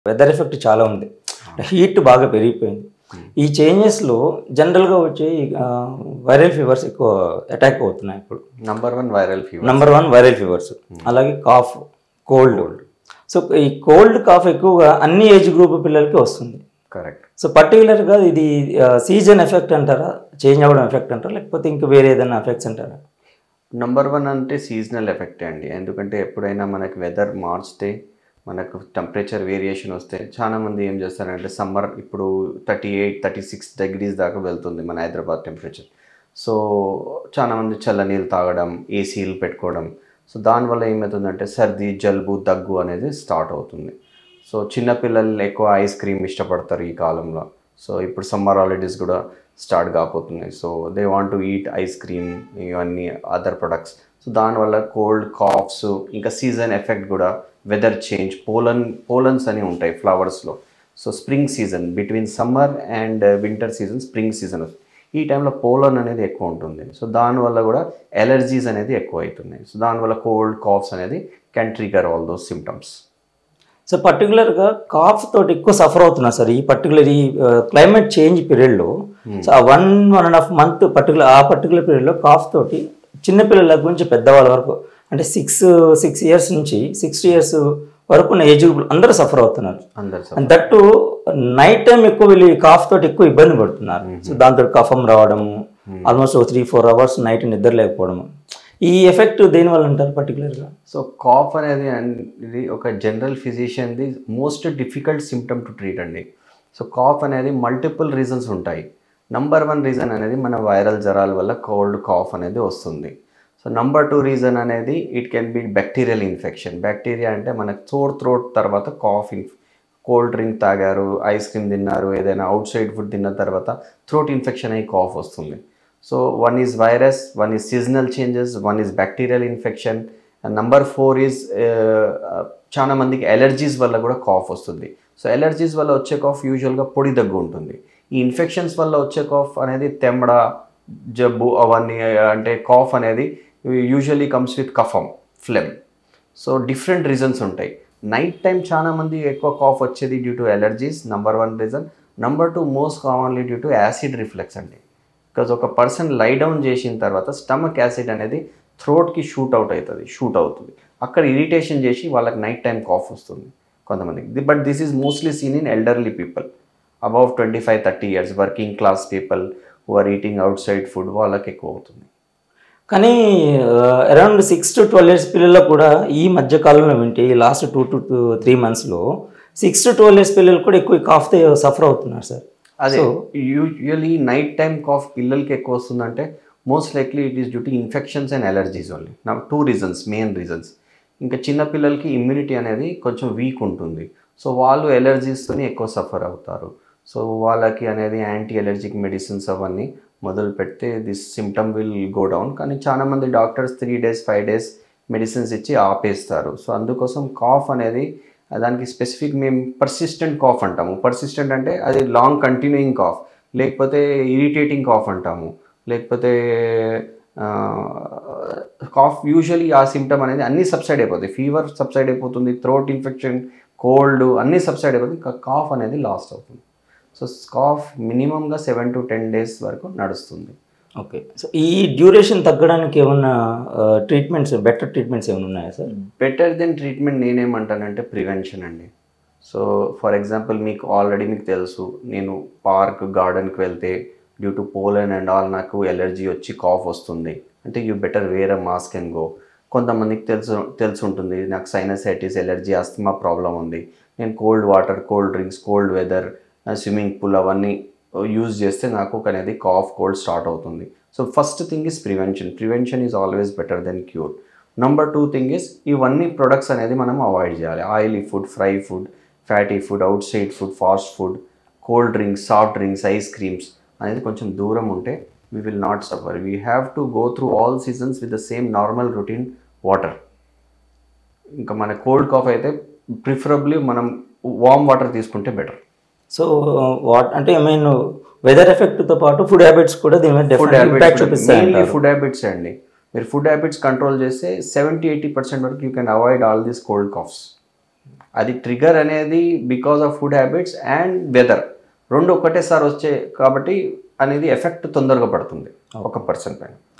Weather effect చాలా ఉంది. Heat బాగా పెరిగిపోయింది. ఈ చేంజెస్లో జనరల్గా వచ్చే వైరల్ ఫీవర్స్ ఎక్కువ అటాక్ అవుతున్నాయి. ఇప్పుడు నంబర్ వన్ వైరల్ ఫీవర్స్, అలాగే కాఫ్, కోల్డ్. సో ఈ కోల్డ్ కాఫ్ ఎక్కువగా అన్ని ఏజ్ గ్రూప్ పిల్లలకి వస్తుంది. కరెక్ట్. సో పర్టికులర్గా ఇది సీజన్ ఎఫెక్ట్ అంటారా, చేంజ్ అవ్వడం ఎఫెక్ట్ అంటారా, లేకపోతే ఇంకా వేరే ఏదైనా ఎఫెక్ట్స్ అంటారా? నంబర్ వన్ అంటే సీజనల్ ఎఫెక్టే అండి. ఎందుకంటే ఎప్పుడైనా మనకి వెదర్ మార్చితే, మనకు టెంపరేచర్ వేరియేషన్ వస్తే చాలామంది ఏం చేస్తారంటే సమ్మర్ ఇప్పుడు 38-36 డిగ్రీస్ దాకా వెళ్తుంది మన హైదరాబాద్ టెంపరేచర్. సో చాలామంది చల్లనీళ్ళు తాగడం, ఏసీలు పెట్టుకోవడం. సో దానివల్ల ఏమవుతుందంటే సర్ది, జలుబు, దగ్గు అనేది స్టార్ట్ అవుతుంది. సో చిన్నపిల్లలు ఎక్కువ ఐస్ క్రీమ్ ఇష్టపడతారు ఈ కాలంలో. సో ఇప్పుడు సమ్మర్ హాలిడేస్ కూడా స్టార్ట్ కాబోతున్నాయి. So they want to eat ice cream, ఇవన్నీ అదర్ ప్రొడక్ట్స్. సో దానివల్ల కోల్డ్, కాఫ్స్, ఇంకా సీజన్ ఎఫెక్ట్ కూడా వెదర్ చేంజ్, పోలన్స్ అని ఉంటాయి ఫ్లవర్స్లో. So spring season, between summer and winter season spring season, ఈ టైంలో పోలన్ అనేది ఎక్కువ ఉంటుంది. సో దానివల్ల కూడా ఎలర్జీస్ అనేది ఎక్కువ అవుతున్నాయి. సో దానివల్ల కోల్డ్, కాఫ్స్ అనేది can trigger all those symptoms. So పర్టికులర్గా కాఫ్ తోటి ఎక్కువ సఫర్ అవుతున్నారు సార్ ఈ క్లైమేట్ చేంజ్ పీరియడ్లో. సో ఆ 1.5 month పర్టికులర్ పీరియడ్లో కాఫ్ తోటి చిన్నపిల్లల గురించి పెద్దవాళ్ళ వరకు, అంటే 6 years నుంచి 60 years వరకు ఉన్న ఏజ్ గ్రూప్ అందరూ సఫర్ అవుతున్నారు. అండ్ దట్టు నైట్ టైం ఎక్కువ వీళ్ళు కాఫ్ తోటి ఎక్కువ ఇబ్బంది పడుతున్నారు. సో దాంతో కఫం రావడము, ఆల్మోస్ట్ 3-4 hours నైట్ నిద్ర లేకపోవడము. ఈ ఎఫెక్ట్ దేనివల్ల అంటారు పర్టికులర్గా? సో కాఫ్ అనేది ఇది ఒక జనరల్ ఫిజిషియన్ది most difficult symptom to treat అండి. సో కాఫ్ అనేది మల్టిపుల్ రీజన్స్ ఉంటాయి. నంబర్ 1 రీజన్ అనేది మన వైరల్ జ్వరాల వల్ల కోల్డ్ కాఫ్ అనేది వస్తుంది. సో నంబర్ 2 రీజన్ అనేది it can be bacterial infection. Bacteria అంటే మనకు థ్రోట్ తర్వాత కాఫ్, కోల్డ్ డ్రింక్ తాగారు, ఐస్ క్రీమ్ తిన్నారు, ఏదైనా అవుట్ సైడ్ ఫుడ్ తిన్న తర్వాత థ్రోట్ ఇన్ఫెక్షన్ అయ్యి కాఫ్ వస్తుంది. So 1 is virus, 1 is seasonal changes, 1 is bacterial infection, and number 4 is చాలా మందికి ఎలర్జీస్ వల్ల కూడా కాఫ్ వస్తుంది. సో ఎలర్జీస్ వల్ల వచ్చే కాఫ్ యూజువల్గా పొడి దగ్గు ఉంటుంది. ఈ ఇన్ఫెక్షన్స్ వల్ల వచ్చే కాఫ్ అనేది తెమ్మడ, జబ్బు, అవన్నీ అంటే కాఫ్ అనేది యూజువల్లీ కమ్స్ విత్ కఫం, ఫ్లెమ్. సో డిఫరెంట్ రీజన్స్ ఉంటాయి. నైట్ టైం చాలా మంది ఎక్కువ కాఫ్ వచ్చేది due to allergies, number 1 reason. Number 2 most commonly due to acid reflex అండి. బికాజ్ ఒక పర్సన్ లై డౌన్ చేసిన తర్వాత స్టమక్ యాసిడ్ అనేది థ్రోట్కి షూట్ అవుతుంది. అక్కడ ఇరిటేషన్ చేసి వాళ్ళకి నైట్ టైం కాఫ్ వస్తుంది కొంతమందికి. But this is mostly seen in elderly people above 25-30 years, working class people who are eating outside food, వాళ్ళకి ఎక్కువ అవుతుంది. కానీ అరౌండ్ 6 to 12 years పిల్లల్లో కూడా ఈ మధ్య కాలంలో వింటే ఈ లాస్ట్ 2 to 3 monthsలో 6 to 12 years పిల్లలు కూడా ఎక్కువ కాఫ్తో సఫర్ అవుతున్నారు సార్. అదే యూజువలీ నైట్ టైం కాఫ్ పిల్లలకి ఎక్కువ వస్తుందంటే most likely it is due to infections and allergies only. నా 2 reasons, మెయిన్ రీజన్స్. ఇంకా చిన్నపిల్లలకి ఇమ్యూనిటీ అనేది కొంచెం వీక్ ఉంటుంది. సో వాళ్ళు ఎలర్జీస్తో ఎక్కువ సఫర్ అవుతారు. సో వాళ్ళకి అనేది యాంటీ ఎలర్జిక్ మెడిసిన్స్ అవన్నీ మొదలు పెడితే this symptom will go down. కానీ చాలామంది డాక్టర్స్ 3 days 5 days మెడిసిన్స్ ఇచ్చి ఆపేస్తారు. సో అందుకోసం కాఫ్ అనేది దానికి స్పెసిఫిక్ మేము పర్సిస్టెంట్ కాఫ్ అంటాము. పర్సిస్టెంట్ అంటే అది లాంగ్ కంటిన్యూయింగ్ కాఫ్, లేకపోతే ఇరిటేటింగ్ కాఫ్ అంటాము, లేకపోతే కాఫ్ యూజువలీ ఆ సిమ్టమ్ అనేది అన్నీ సబ్సైడ్ అయిపోతాయి. ఫీవర్ సబ్సైడ్ అయిపోతుంది, థ్రోట్ ఇన్ఫెక్షన్, కోల్డ్ అన్నీ సబ్సైడ్ అయిపోతుంది, కాఫ్ అనేది లాస్ట్ అవుతుంది. సో కాఫ్ మినిమంగా 7 to 10 days వరకు నడుస్తుంది. ఓకే. సో ఈ డ్యూరేషన్ తగ్గడానికి ఏమన్నా బెటర్ ట్రీట్మెంట్స్ ఏమైనా ఉన్నాయా సార్? బెటర్ దెన్ ట్రీట్మెంట్ నేనేమంటానంటే ప్రివెన్షన్ అండి. సో ఫర్ ఎగ్జాంపుల్ మీకు తెలుసు, నేను గార్డెన్కి వెళ్తే due to pollen and all నాకు ఎలర్జీ వచ్చి కాఫ్ వస్తుంది అంటే you better wear a mask and go. కొంతమందికి తెలుసు ఉంటుంది నాకు సైనసైటిస్, ఎలర్జీ, ఆస్తమా ప్రాబ్లం ఉంది, నేను cold water, cold drinks, cold weather, swimming pool అవన్నీ యూజ్ చేస్తే నాకు అనేది కాఫ్, కోల్డ్ స్టార్ట్ అవుతుంది. So first thing is prevention is always better then cure. Number 2 thing is ఇవన్నీ ప్రొడక్ట్స్ అనేది మనం అవాయిడ్ చేయాలి. Oily food, fry food, fatty food, outside food, fast food, cold drinks, soft drinks, ice creams అనేది కొంచెం దూరం ఉంటే we will not suffer. We have to go through all seasons with the same normal routine water. ఇంకా మన cold cough అయితే preferably మనం warm water తీసుకుంటే better. So అంటే ఐ మీన్ వెదర్ ఎఫెక్ట్తో పాటు ఫుడ్ హ్యాబిట్స్ కూడా దీని మీద ఇంపాక్ట్ చూపిస్తాయి. ఫుడ్ హ్యాబిట్స్ అండి, మీరు ఫుడ్ హ్యాబిట్స్ కంట్రోల్ చేస్తే 70-80% వరకు you can avoid all these cold coughs. అది ట్రిగర్ అనేది because of food habits and weather రెండు ఒకటేసారి వచ్చే కాబట్టి అనేది ఎఫెక్ట్ తొందరగా పడుతుంది ఒక పర్సన్ పైన.